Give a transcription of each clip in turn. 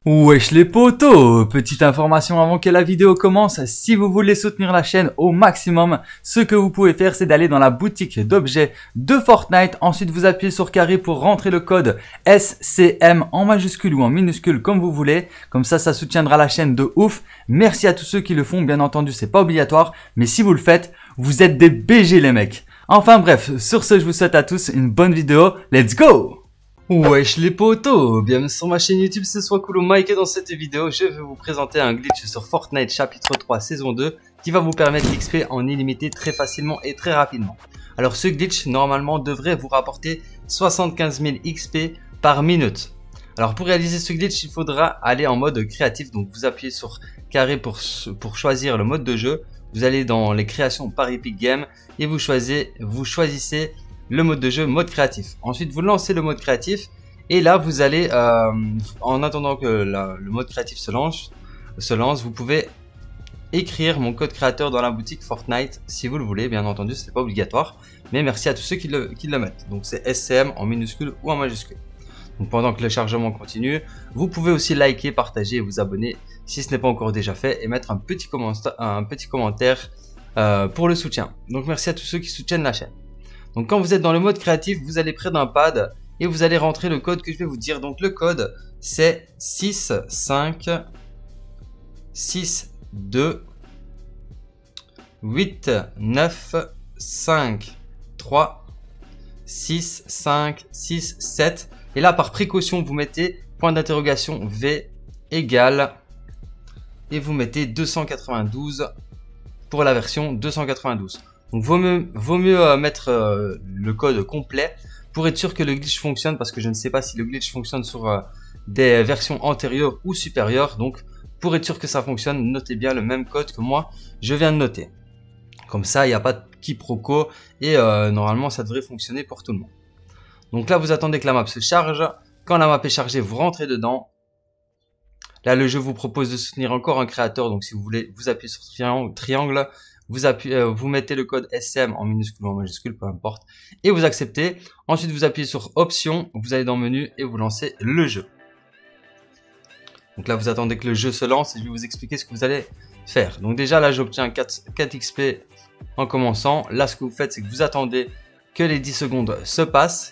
Wesh les potos, petite information avant que la vidéo commence, si vous voulez soutenir la chaîne au maximum, ce que vous pouvez faire c'est d'aller dans la boutique d'objets de Fortnite, ensuite vous appuyez sur carré pour rentrer le code SCM en majuscule ou en minuscule comme vous voulez, comme ça soutiendra la chaîne de ouf. Merci à tous ceux qui le font, bien entendu c'est pas obligatoire, mais si vous le faites, vous êtes des BG les mecs. Enfin bref, sur ce je vous souhaite à tous une bonne vidéo, let's go! Wesh les potos, bienvenue sur ma chaîne YouTube, c'est Swakulo Mike et dans cette vidéo je vais vous présenter un glitch sur Fortnite chapitre 3 saison 2 qui va vous permettre d'XP en illimité très facilement et très rapidement. Alors ce glitch normalement devrait vous rapporter 75 000 XP par minute. Alors pour réaliser ce glitch il faudra aller en mode créatif, donc vous appuyez sur carré pour choisir le mode de jeu, vous allez dans les créations par Epic Games et vous choisissez le mode de jeu mode créatif. Ensuite vous lancez le mode créatif et là vous allez en attendant que le mode créatif se lance, vous pouvez écrire mon code créateur dans la boutique Fortnite si vous le voulez, bien entendu ce n'est pas obligatoire, mais merci à tous ceux qui le mettent. Donc c'est SCM en minuscule ou en majuscule. Donc pendant que le chargement continue, vous pouvez aussi liker, partager et vous abonner si ce n'est pas encore déjà fait et mettre un petit commentaire pour le soutien. Donc merci à tous ceux qui soutiennent la chaîne. Donc quand vous êtes dans le mode créatif, vous allez près d'un pad et vous allez rentrer le code que je vais vous dire. Donc le code c'est 6 5 6 2 8 9 5 3 6 5 6 7 et là par précaution vous mettez point d'interrogation V égale et vous mettez 292 pour la version 292. Donc vaut mieux mettre le code complet pour être sûr que le glitch fonctionne, parce que je ne sais pas si le glitch fonctionne sur des versions antérieures ou supérieures. Donc pour être sûr que ça fonctionne, notez bien le même code que moi je viens de noter. Comme ça il n'y a pas de quiproquo et normalement ça devrait fonctionner pour tout le monde. Donc là vous attendez que la map se charge. Quand la map est chargée vous rentrez dedans. Là le jeu vous propose de soutenir encore un créateur, donc si vous voulez vous appuyez sur triangle. Vous mettez le code SCM en minuscule ou en majuscule, peu importe, et vous acceptez. Ensuite, vous appuyez sur Options, vous allez dans le menu et vous lancez le jeu. Donc là, vous attendez que le jeu se lance et je vais vous expliquer ce que vous allez faire. Donc déjà, là, j'obtiens 4 XP en commençant. Là, ce que vous faites, c'est que vous attendez que les 10 secondes se passent.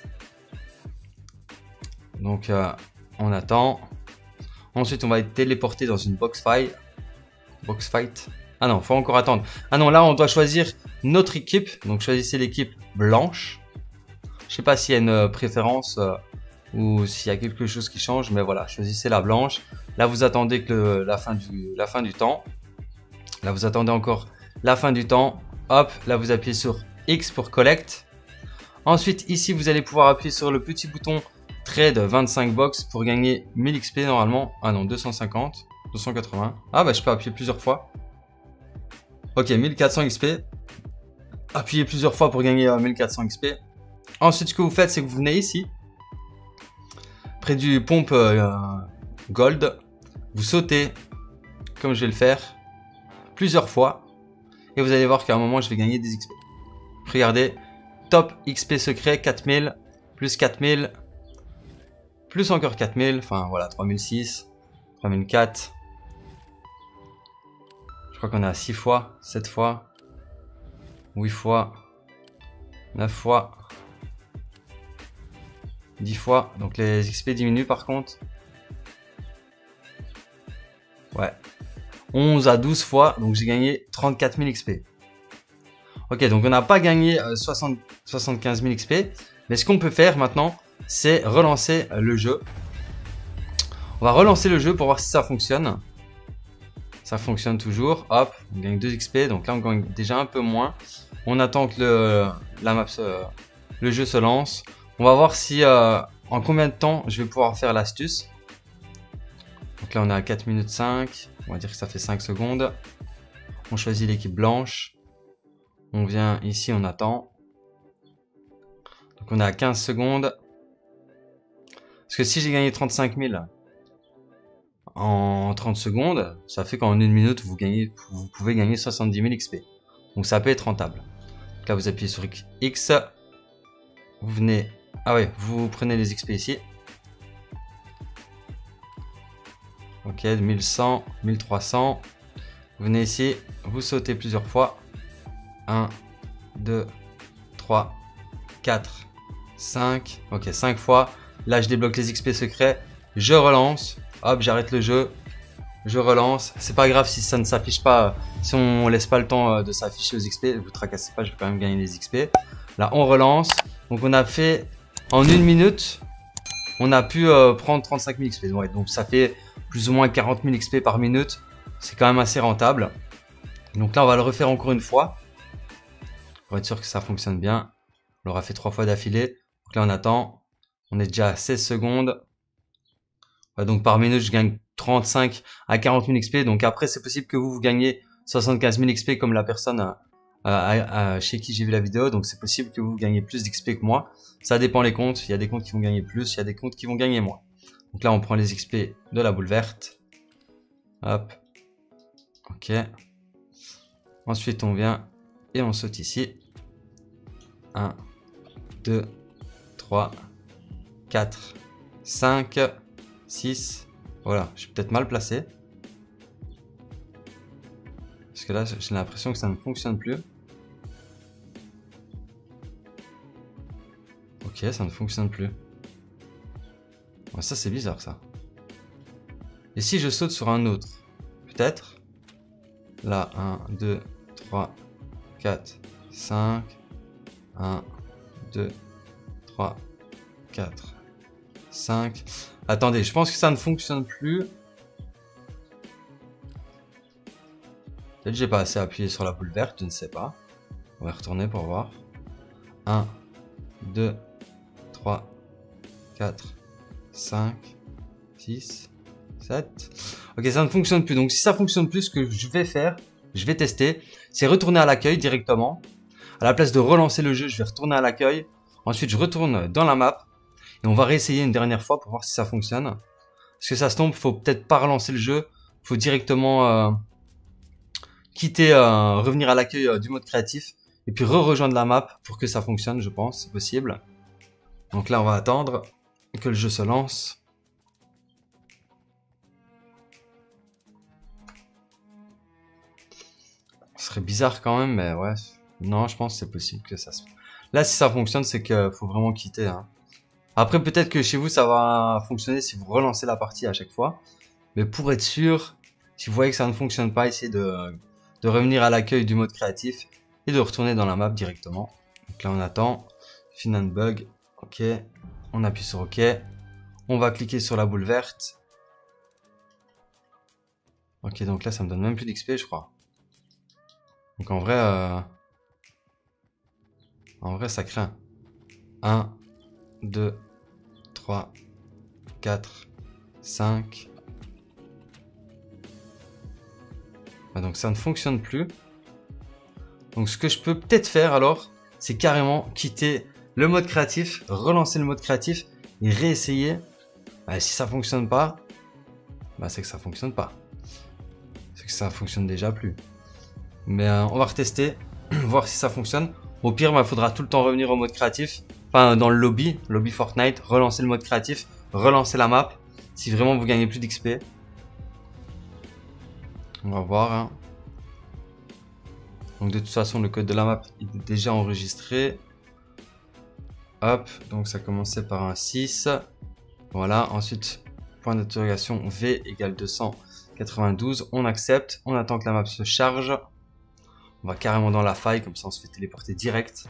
Donc, on attend. Ensuite, on va être téléporté dans une box fight. Ah non, faut encore attendre. Ah non, là on doit choisir notre équipe. Donc choisissez l'équipe blanche. Je sais pas s'il y a une préférence ou s'il y a quelque chose qui change, mais voilà, choisissez la blanche. Là vous attendez que la fin du temps. Là vous attendez encore la fin du temps. Hop, là vous appuyez sur X pour collect. Ensuite ici vous allez pouvoir appuyer sur le petit bouton trade 25 box pour gagner 1000 XP normalement. Ah non, 250, 280. Ah bah je peux appuyer plusieurs fois. Ok, 1400 XP. Appuyez plusieurs fois pour gagner 1400 XP. Ensuite, ce que vous faites, c'est que vous venez ici, près du pompe gold. Vous sautez, comme je vais le faire, plusieurs fois. Et vous allez voir qu'à un moment, je vais gagner des XP. Regardez, top XP secret, 4000, plus 4000, plus encore 4000. Enfin, voilà, 3006, 3004. Je crois qu'on est à 6 fois, 7 fois, 8 fois, 9 fois, 10 fois. Donc les XP diminuent par contre. Ouais. 11 à 12 fois. Donc j'ai gagné 34 000 XP. Ok, donc on n'a pas gagné 75 000 XP. Mais ce qu'on peut faire maintenant, c'est relancer le jeu. On va relancer le jeu pour voir si ça fonctionne. Ça fonctionne toujours, hop, on gagne 2 XP, donc là on gagne déjà un peu moins. On attend que le jeu se lance. On va voir si en combien de temps je vais pouvoir faire l'astuce. Donc là on est à 4 minutes 5, on va dire que ça fait 5 secondes. On choisit l'équipe blanche. On vient ici, on attend. Donc on est à 15 secondes. Parce que si j'ai gagné 35 000... en 30 secondes, ça fait qu'en 1 minute, vous pouvez gagner 70 000 XP. Donc ça peut être rentable. Donc là, vous appuyez sur X. Vous venez... Ah ouais, vous prenez les XP ici. Ok, 1100, 1300. Vous venez ici, vous sautez plusieurs fois. 1, 2, 3, 4, 5. Ok, 5 fois. Là, je débloque les XP secrets. Je relance. Hop, j'arrête le jeu. Je relance. C'est pas grave si ça ne s'affiche pas. Si on laisse pas le temps de s'afficher aux XP, vous tracassez pas, je vais quand même gagner les XP. Là, on relance. Donc, on a fait en 1 minute, on a pu prendre 35 000 XP. Ouais, donc, ça fait plus ou moins 40 000 XP par minute. C'est quand même assez rentable. Donc là, on va le refaire encore une fois pour être sûr que ça fonctionne bien. On l'aura fait 3 fois d'affilée. Donc là, on attend. On est déjà à 16 secondes. Ouais, donc par minute, je gagne 35 à 40 000 XP. Donc après, c'est possible que vous gagnez 75 000 XP comme la personne chez qui j'ai vu la vidéo. Donc c'est possible que vous gagnez plus d'XP que moi. Ça dépend les comptes. Il y a des comptes qui vont gagner plus, il y a des comptes qui vont gagner moins. Donc là, on prend les XP de la boule verte. Hop. Ok. Ensuite, on vient et on saute ici. 1, 2, 3, 4, 5, 6. Voilà, je suis peut-être mal placé. Parce que là, j'ai l'impression que ça ne fonctionne plus. Ok, ça ne fonctionne plus. Ouais, ça, c'est bizarre, ça. Et si je saute sur un autre? Peut-être. Là, 1, 2, 3, 4, 5. 1, 2, 3, 4, 5. Attendez, je pense que ça ne fonctionne plus. Peut-être que j'ai pas assez appuyé sur la boule verte, je ne sais pas. On va retourner pour voir. 1, 2, 3, 4, 5, 6, 7. Ok, ça ne fonctionne plus. Donc si ça fonctionne plus, ce que je vais faire, je vais tester, c'est retourner à l'accueil directement. À la place de relancer le jeu, je vais retourner à l'accueil. Ensuite, je retourne dans la map. Et on va réessayer une dernière fois pour voir si ça fonctionne. Parce que ça se tombe, faut peut-être pas relancer le jeu. Faut directement quitter, revenir à l'accueil du mode créatif. Et puis rejoindre la map pour que ça fonctionne, je pense. C'est possible. Donc là, on va attendre que le jeu se lance. Ce serait bizarre quand même, mais ouais. Non, je pense que c'est possible que ça se... Là, si ça fonctionne, c'est qu'il faut vraiment quitter. Hein. Après, peut-être que chez vous, ça va fonctionner si vous relancez la partie à chaque fois. Mais pour être sûr, si vous voyez que ça ne fonctionne pas, essayez de revenir à l'accueil du mode créatif et de retourner dans la map directement. Donc là, on attend. Fin and bug. Ok. On appuie sur OK. On va cliquer sur la boule verte. Ok, donc là, ça me donne même plus d'XP, je crois. Donc en vrai, ça craint. 1, 2, 3, 4, 5. Ah, donc ça ne fonctionne plus. Donc ce que je peux peut-être faire alors, c'est carrément quitter le mode créatif, relancer le mode créatif et réessayer. Bah, si ça fonctionne pas, bah, c'est que ça fonctionne pas. C'est que ça fonctionne déjà plus. Mais on va retester, voir si ça fonctionne. Au pire, il faudra tout le temps revenir au mode créatif. Enfin, dans le lobby Fortnite, relancer le mode créatif, relancer la map. Si vraiment vous gagnez plus d'XP. On va voir. Hein. Donc de toute façon, le code de la map est déjà enregistré. Hop, donc ça commençait par un 6. Voilà, ensuite, point d'interrogation V égale 292. On accepte, on attend que la map se charge. On va carrément dans la faille, comme ça on se fait téléporter direct.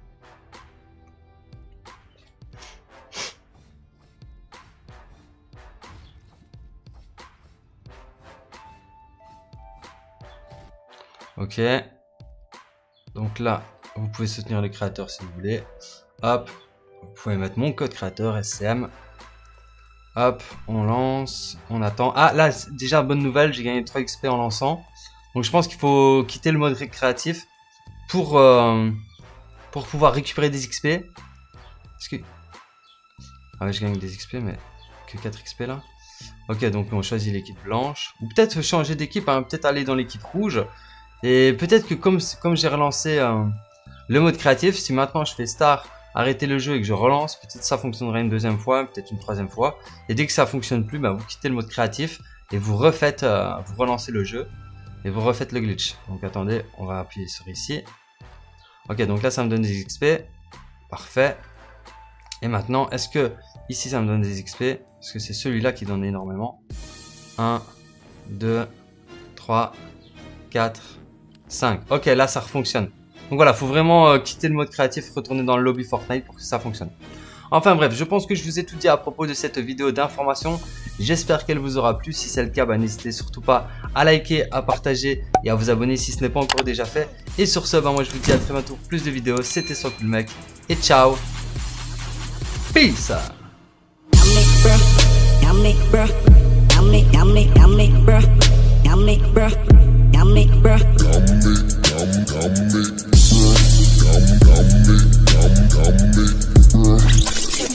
Ok. Donc là, vous pouvez soutenir le créateur si vous voulez. Hop, vous pouvez mettre mon code créateur SCM. Hop, on lance, on attend. Ah là, déjà bonne nouvelle, j'ai gagné 3 XP en lançant. Donc je pense qu'il faut quitter le mode créatif pour pouvoir récupérer des XP. Parce que... Ah ouais, je gagne des XP, mais que 4 XP là. Ok, donc on choisit l'équipe blanche. Ou peut-être changer d'équipe, hein, peut-être aller dans l'équipe rouge. Et peut-être que comme j'ai relancé le mode créatif, si maintenant je fais star, arrêter le jeu et que je relance, peut-être ça fonctionnerait une deuxième fois, peut-être une troisième fois. Et dès que ça fonctionne plus, bah, vous quittez le mode créatif et vous refaites, vous relancez le jeu et vous refaites le glitch. Donc attendez, on va appuyer sur ici. Ok, donc là ça me donne des XP. Parfait. Et maintenant, est-ce que ici ça me donne des XP? Parce que c'est celui-là qui donne énormément. 1, 2, 3, 4, 5. Ok, là ça fonctionne. Donc voilà, faut vraiment quitter le mode créatif, retourner dans le lobby Fortnite pour que ça fonctionne. Enfin bref, je pense que je vous ai tout dit à propos de cette vidéo d'information. J'espère qu'elle vous aura plu. Si c'est le cas, n'hésitez surtout pas à liker, à partager et à vous abonner si ce n'est pas encore déjà fait. Et sur ce, moi je vous dis à très bientôt pour plus de vidéos. C'était SoCoolMec et ciao. Peace. Bruh.